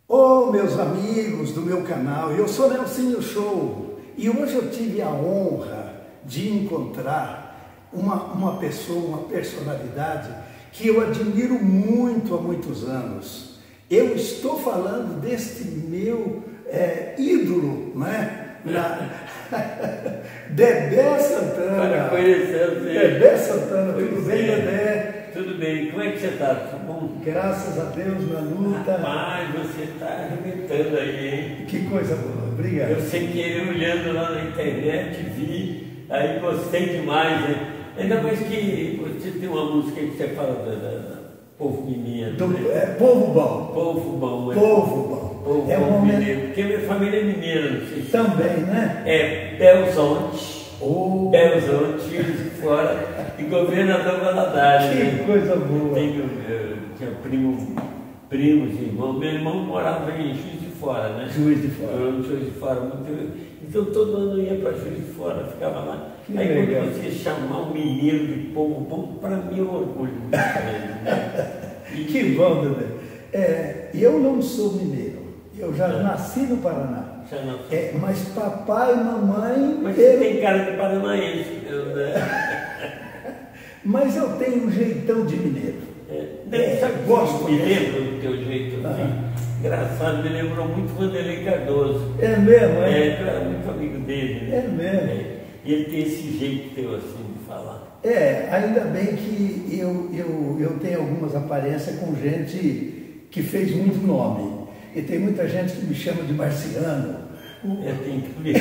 Ô meus amigos do meu canal, eu sou Nelsinho Show e hoje eu tive a honra de encontrar uma pessoa, uma personalidade que eu admiro muito há muitos anos. Eu estou falando deste meu ídolo, né? Dedé Santana. Para conhecer você. Dedé Santana, tudo bem, Dedé? Tudo bem, como é que você está? Tá bom? Graças a Deus na luta. Rapaz, você está arrebentando aí, hein? Que coisa boa, obrigado. Eu sem querer olhando lá na internet, vi, aí gostei demais, né? Ainda mais que você tem uma música que você fala da Povo Mineiro, né? Povo bom. Povo bom, Povo bom. Povo um mineiro, porque minha família é mineira, não sei se... Também, né? É Belzonte. Oh. Belzonte, Juiz de Fora e Governador Valadares. Que né? coisa boa. Eu tinha primos e irmãos. Meu irmão morava em Juiz de Fora, né? Juiz de Fora. Eu Juiz de Fora. Então todo ano eu ia para Juiz de Fora, ficava lá. Que aí legal. quando você chamar um mineiro de povo bom, para mim é um orgulho muito grande, né? E que bom, Dedé. Eu não sou mineiro. Eu já nasci no Paraná. Já não. Mas papai e mamãe... Mas você tem cara de paranaense, né? Mas eu tenho um jeitão de mineiro. Sabe, gosto me lembra do teu jeito assim? Engraçado, me lembrou muito Vanderlei Cardoso. É mesmo, é? Eu era muito amigo dele, né? É mesmo. E ele tem esse jeito teu assim de falar. Ainda bem que eu tenho algumas aparências com gente que fez muito nome. E tem muita gente que me chama de marciano. Eu tenho que me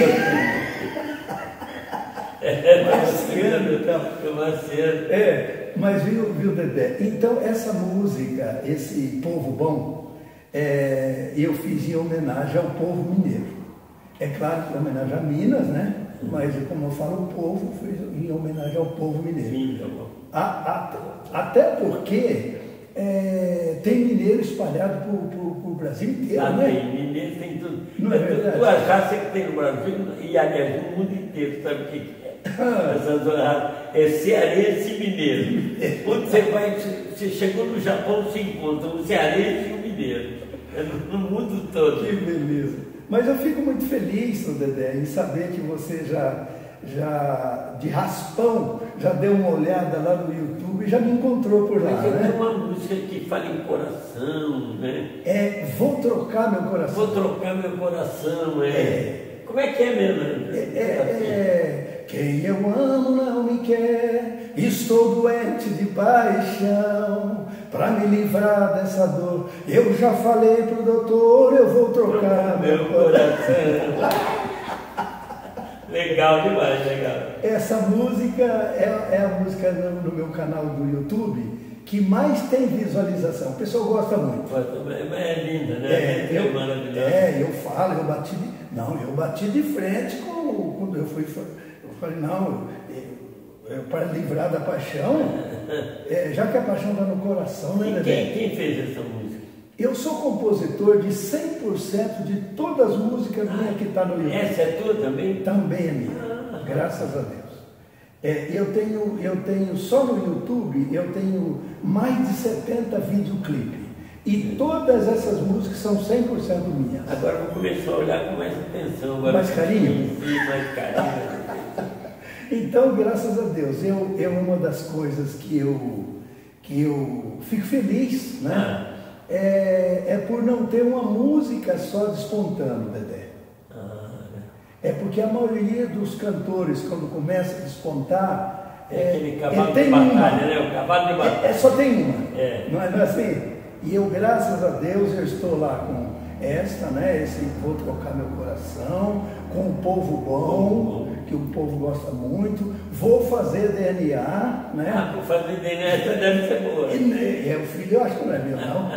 Marciano. Mas viu, Dedé? Então essa música, esse Povo Bom, eu fiz em homenagem ao povo mineiro. É claro que em homenagem a Minas, né? Mas como eu falo o povo, fiz em homenagem ao povo mineiro. Sim, tá bom. Até porque tem mineiro espalhado por Brasil inteiro, né? Tem mineiro, tem tudo. Não é verdade? Duas raças que tem no Brasil e, aliás, no mundo inteiro, sabe o que é? Essas duas raças é cearense e mineiro. Quando você vai, você chegou no Japão, você encontra o cearense e o mineiro. No mundo todo. Que beleza. Mas eu fico muito feliz, Dedé, em saber que você já de raspão, já deu uma olhada lá no YouTube e já me encontrou por lá, mas né? Tem uma música que fala em coração, né? Vou trocar meu coração. Vou trocar meu coração, Como é que é mesmo? Quem eu amo não me quer, estou doente de paixão, para me livrar dessa dor, eu já falei pro doutor, eu vou trocar meu coração. Legal demais, legal. Essa música é a música no meu canal do YouTube que mais tem visualização. O pessoal gosta muito. É linda, né? É maravilhosa. Eu falo, eu bati de frente quando eu fui. Eu falei, não, para livrar da paixão, já que a paixão está no coração, né, Dedé? Quem fez essa música? Eu sou compositor de 100% de todas as músicas minhas que estão no YouTube. Essa é tua também? Também é minha, graças a Deus. Eu tenho, só no YouTube, eu tenho mais de 70 videoclipes. E todas essas músicas são 100% minhas. Agora eu vou começar a olhar com mais atenção. Mais carinho? Sim, mais carinho. Então, graças a Deus, uma das coisas que eu fico feliz, né? É por não ter uma música só despontando, Dedé. Porque a maioria dos cantores, quando começa a despontar, aquele cavalo de batalha, né? O cavalo de batalha. Só tem uma. Não é assim? E eu, graças a Deus, eu estou lá com esta, né? Esse Vou Trocar Meu Coração, com o Povo Bom, que o povo gosta muito. Vou fazer DNA, né? Vou fazer DNA, essa deve ser boa. O filho, eu acho que não é meu, não.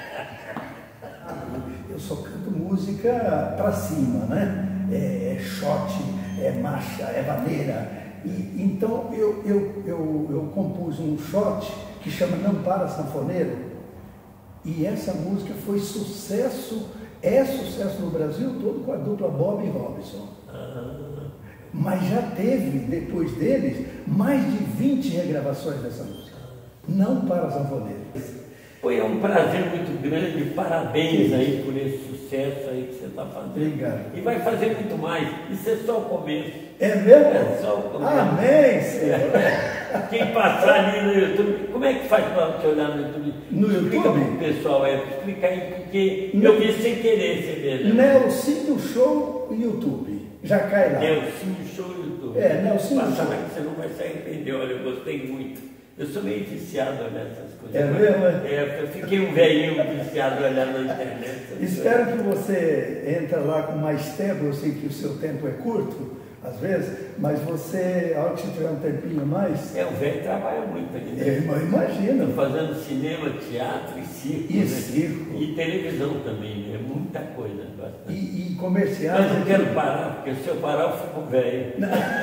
Eu só canto música pra cima, né? Shot, marcha, vaneira. Então eu compus um shot que chama Não Para Sanfoneiro. E essa música foi sucesso, sucesso no Brasil todo com a dupla Bob e Robson. Mas já teve, depois deles, mais de 20 regravações dessa música. Não Para Sanfoneiro. Foi um prazer muito grande, parabéns aí por esse sucesso aí que você está fazendo. Obrigado. E vai fazer muito mais, isso é só o começo. É mesmo? É só o começo. Amém, Senhor. Quem passar ali no YouTube, como é que faz para te olhar no YouTube? No Explica YouTube? para o pessoal, explica aí, porque eu vi sem querer você mesmo. Nelsinho Show YouTube. Já cai lá. Nelsinho Show YouTube. Nelsinho Passa Show. lá que você não vai se arrepender, olha, eu gostei muito. Eu sou meio viciado nessas coisas. É mesmo? Eu fiquei um velhinho viciado olhando na internet. Espero que você entre lá com mais tempo. Eu sei que o seu tempo é curto, às vezes, mas você, a hora que você tiver um tempinho a mais... O velho trabalha muito aqui, né? Eu imagino. Estou fazendo cinema, teatro e circo. E né? circo. E televisão também, né? Muita coisa. Bastante. E comerciais. Mas não quero parar, porque se eu parar eu fico velho.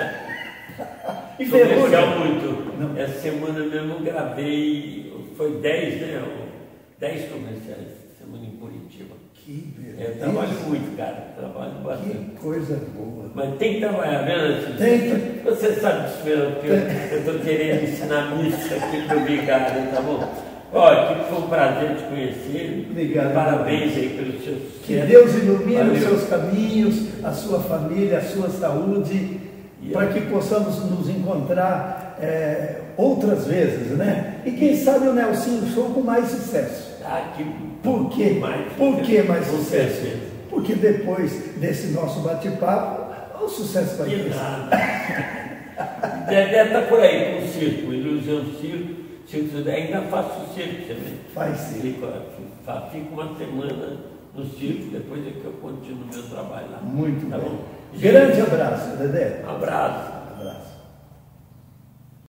E comercial muito. Não. Essa semana mesmo eu gravei, foi 10, né? 10 comerciais, semana em Curitiba. Que beleza. Eu trabalho muito, cara, trabalho bastante. Que coisa boa. Mas tem que trabalhar, vendo? Tem. Você sabe disso mesmo, que eu estou querendo ensinar missa aqui para o vigário, tá bom? Olha, foi um prazer te conhecer. Obrigado. Parabéns aí pelo seu sucesso. Que Deus ilumine Valeu. os seus caminhos, a sua família, a sua saúde, para que possamos nos encontrar outras vezes, né? E quem sabe o Nelsinho Show com mais sucesso. Por quê? Por que mais sucesso? Porque depois desse nosso bate-papo, o sucesso vai Que crescer. nada. Dedé está por aí com o circo, Ilusão Circo. Ainda faço circo também. Faz sim. Fico uma semana no circo, depois é que eu continuo meu trabalho lá. Muito Tá bom. bom? Grande abraço, Dedé. Um abraço. Abraço.